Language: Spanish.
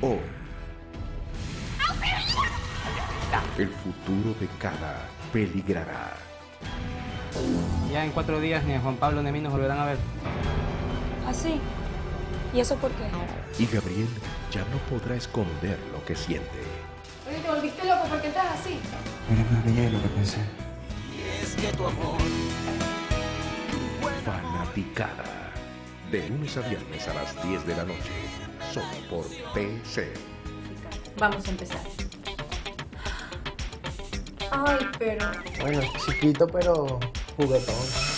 hoy. El futuro de cada peligrará. Ya en 4 días ni a Juan Pablo ni a mí nos volverán a ver. ¿Ah, sí? ¿Y eso por qué? Y Gabriel ya no podrá esconder lo que siente. Oye, ¿te volviste loco? ¿Por qué estás así? Eres más bella de lo que pensé. Fanaticada. De lunes a viernes a las 10 de la noche. Solo por TC. Vamos a empezar. Ay, pero... Bueno, chiquito pero juguetón.